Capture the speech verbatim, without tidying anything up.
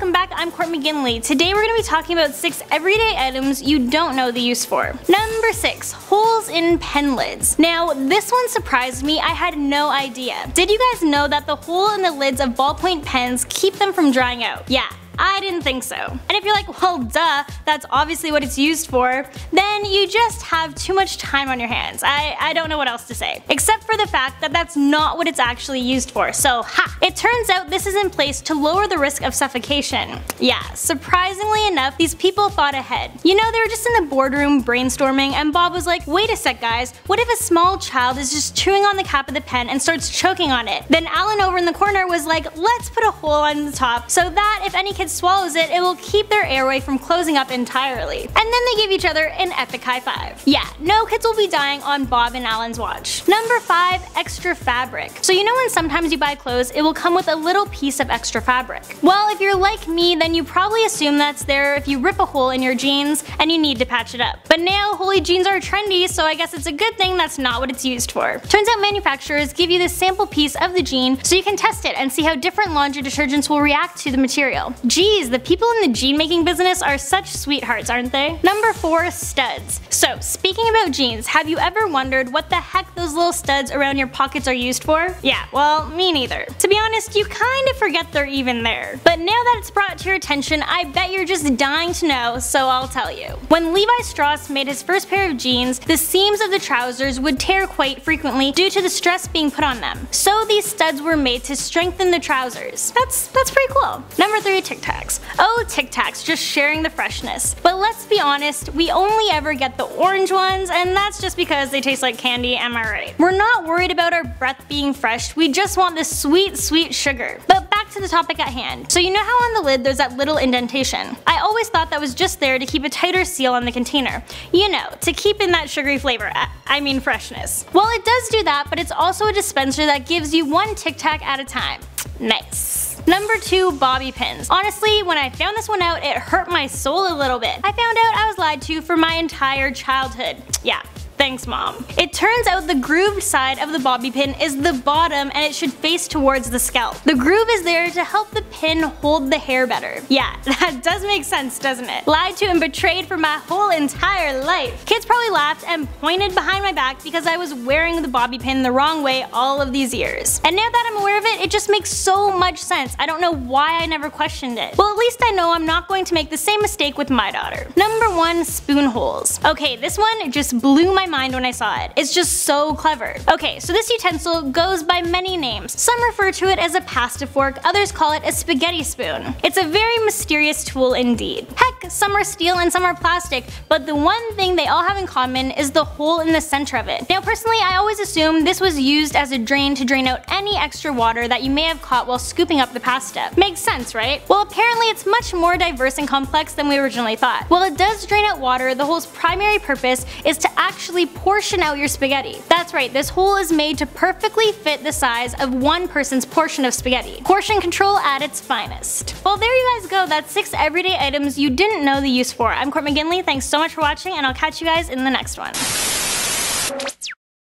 welcome back. I'm Court McGinley. Today we're going to be talking about six everyday items you don't know the use for. Number six, holes in pen lids. Now, this one surprised me. I had no idea. Did you guys know that the hole in the lids of ballpoint pens keep them from drying out? Yeah. I didn't think so. And if you're like, well duh, that's obviously what it's used for, then you just have too much time on your hands. I, I don't know what else to say. Except for the fact that that's not what it's actually used for, so ha! It turns out this is in place to lower the risk of suffocation. Yeah, surprisingly enough, these people thought ahead. You know, they were just in the boardroom brainstorming and Bob was like, wait a sec guys, what if a small child is just chewing on the cap of the pen and starts choking on it? Then Alan over in the corner was like, let's put a hole on the top so that if any kid swallows it, it will keep their airway from closing up entirely. And then they gave each other an epic high five. Yeah, no kids will be dying on Bob and Alan's watch. Number five, extra fabric. So you know when sometimes you buy clothes, it will come with a little piece of extra fabric. Well, if you're like me, then you probably assume that's there if you rip a hole in your jeans and you need to patch it up. But now holey jeans are trendy, so I guess it's a good thing that's not what it's used for. Turns out manufacturers give you this sample piece of the jean so you can test it and see how different laundry detergents will react to the material. Geez, the people in the jean making business are such sweethearts, aren't they? Number four, studs. So speaking about jeans, have you ever wondered what the heck those little studs around your pockets are used for? Yeah, well, me neither. To be honest, you kind of forget they're even there. But now that it's brought to your attention, I bet you're just dying to know, so I'll tell you. When Levi Strauss made his first pair of jeans, the seams of the trousers would tear quite frequently due to the stress being put on them. So these studs were made to strengthen the trousers. That's, that's pretty cool. Number three, Tic Tacs. Oh, Tic Tacs, just sharing the freshness. But let's be honest, we only ever get the orange ones, and that's just because they taste like candy, am I right? We're not worried about our breath being fresh, we just want the sweet, sweet sugar. But back to the topic at hand. So you know how on the lid there's that little indentation? I always thought that was just there to keep a tighter seal on the container. You know, to keep in that sugary flavor, I mean freshness. Well, it does do that, but it's also a dispenser that gives you one Tic Tac at a time. Nice. Number two, bobby pins. Honestly, when I found this one out, it hurt my soul a little bit. I found out I was lied to for my entire childhood. Yeah. Thanks, Mom. It turns out the grooved side of the bobby pin is the bottom and it should face towards the scalp. The groove is there to help the pin hold the hair better. Yeah, that does make sense, doesn't it? Lied to and betrayed for my whole entire life. Kids probably laughed and pointed behind my back because I was wearing the bobby pin the wrong way all of these years. And now that I'm aware of it, it just makes so much sense. I don't know why I never questioned it. Well, at least I know I'm not going to make the same mistake with my daughter. Number one, spoon holes. Okay, this one just blew my mind when I saw it. It's just so clever. Okay, so this utensil goes by many names. Some refer to it as a pasta fork, others call it a spaghetti spoon. It's a very mysterious tool indeed. Heck, some are steel and some are plastic, but the one thing they all have in common is the hole in the center of it. Now personally, I always assumed this was used as a drain to drain out any extra water that you may have caught while scooping up the pasta. Makes sense, right? Well, apparently it's much more diverse and complex than we originally thought. While it does drain out water, the hole's primary purpose is to actually portion out your spaghetti. That's right, this hole is made to perfectly fit the size of one person's portion of spaghetti. Portion control at its finest. Well, there you guys go, that's six everyday items you didn't know the use for. I'm Court McGinley, thanks so much for watching, and I'll catch you guys in the next one.